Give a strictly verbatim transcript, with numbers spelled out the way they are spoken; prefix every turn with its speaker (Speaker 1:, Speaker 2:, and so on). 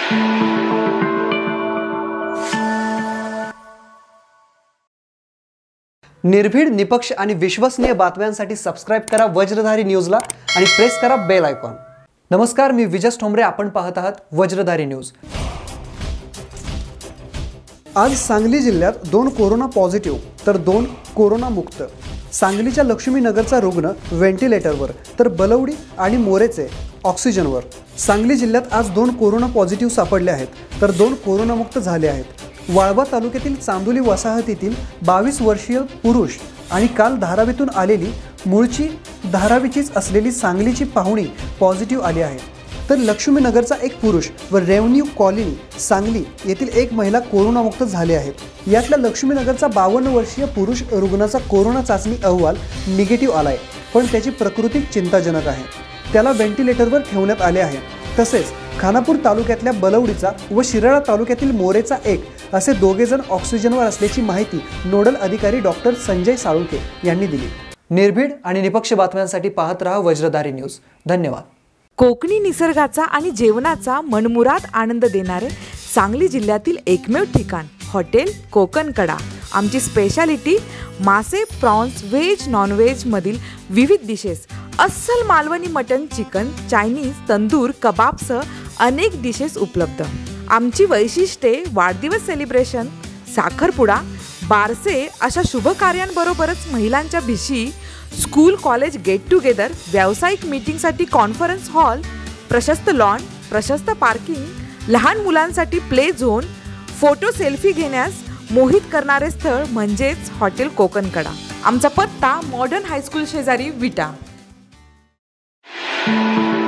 Speaker 1: निर्भीड, निपक्ष आणि विश्वसनीय बातम्यांसाठी सबस्क्राइब करा वज्रधारी न्यूजला आणि प्रेस करा बेल आयकॉन। नमस्कार, मी विजय ठोंबरे, आपण पाहत आहात वज्रधारी न्यूज। आज सांगली जिल्ह्यात दोन कोरोना पॉझिटिव्ह तर दोन कोरोना मुक्त। सांगलीच्या लक्ष्मीनगरचा रुग्ण व्हेंटिलेटरवर तर बलवडी आणि मोरेचे ऑक्सिजनवर। सांगली जिल्ह्यात आज दोन कोरोना पॉझिटिव्ह सापडले आहेत तर दोन कोरोना मुक्त झाले आहेत। वाळवा तालुक्यातील चांदोली वसाहतीतील बावीस वर्षीय पुरुष आणि काल धारावीतून आलेली मूळची धारावीचीच असलेली सांगलीची पाहुणी पॉझिटिव्ह आली आहे। तर लक्ष्मीनगरचा एक पुरुष व रेव्हन्यू कॉलनी सांगली येथील एक महिला कोरोनामुक्त झाले आहेत। यातल्या लक्ष्मीनगरचा बावन्न वर्षीय पुरुष रुग्णाचा कोरोना चाचणी अहवाल निगेटिव्ह आलाय, पण त्याची प्रकृती चिंताजनक आहे। त्याला व्हेंटिलेटरवर ठेवण्यात आले आहे। तसेच खानापूर तालुक्यातल्या बलवडीचा व शिराळा तालुक्यातील मोरेचा एक असे दोघे जण ऑक्सिजनवर असल्याची माहिती नोडल अधिकारी डॉक्टर संजय साळुंके यांनी दिली। निर्भीड आणि निपक्ष बातम्यांसाठी पाहत रहा वज्रधारी न्यूज। धन्यवाद।
Speaker 2: कोकणी निसर्गाचा आणि जेवणाचा मनमुराद आनंद देणारे सांगली जिल्ह्यातील एकमेव ठिकाण हॉटेल कोकणकडा। आमची स्पेशालिटी मासे, प्रॉन्स, व्हेज, नॉन व्हेज मधील विविध डिशेस, अस्सल Malvani mutton, chicken, Chinese, tandoor, कबाबसह अनेक डिशेस उपलब्ध। आमची वैशिष्ट्ये वाढदिवस सेलिब्रेशन, साखरपुडा, बारसे अशा शुभ कार्यांबरोबरच महिलांच्या भिशी, स्कूल कॉलेज गेट टुगेदर, व्यावसायिक मीटिंगसाठी कॉन्फरन्स हॉल, प्रशस्त लॉन, प्रशस्त पार्किंग, लहान मुलांसाठी प्ले झोन, फोटो सेल्फी घेण्यास मोहित करणारे स्थळ म्हणजेच हॉटेल कोकणकडा। आमचा पत्ता मॉडर्न हायस्कूल शेजारी विटा।